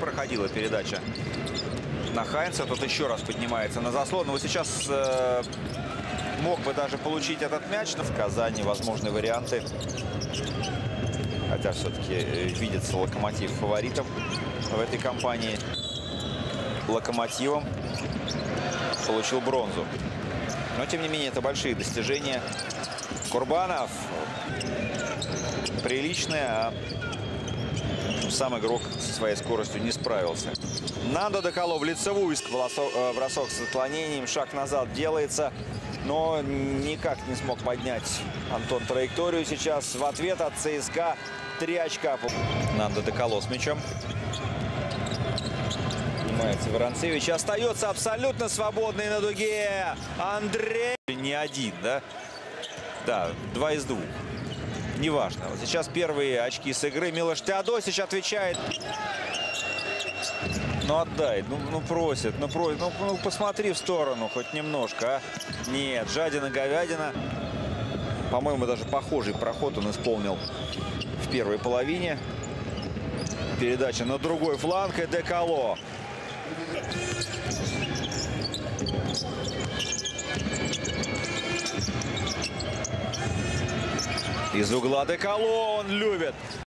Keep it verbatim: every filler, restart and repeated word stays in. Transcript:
проходила передача на Хайнца. Тот еще раз поднимается на заслон. Но вот сейчас э, мог бы даже получить этот мяч. Но в Казани возможны варианты. Хотя все-таки видится Локомотив фаворитом в этой кампании. Локомотивом получил бронзу. Но, тем не менее, это большие достижения. Курбанов приличный, а сам игрок со своей скоростью не справился. Нандо де Коло в лицевую. Бросок с отклонением. Шаг назад делается. Но никак не смог поднять Антон траекторию сейчас. В ответ от ЦСКА три очка. Нандо де Коло с мячом. Снимается Воронцевич. Остается абсолютно свободный на дуге. Андрей. Не один, да? Да, два из двух. Неважно. Вот сейчас первые очки с игры. Милош Теодосич отвечает. Ну отдай, ну, ну просит, ну просит, ну, ну посмотри в сторону хоть немножко, а. Нет, жадина-говядина. По-моему, даже похожий проход он исполнил в первой половине. Передача на другой фланг и де Коло. Из угла де Коло он любит.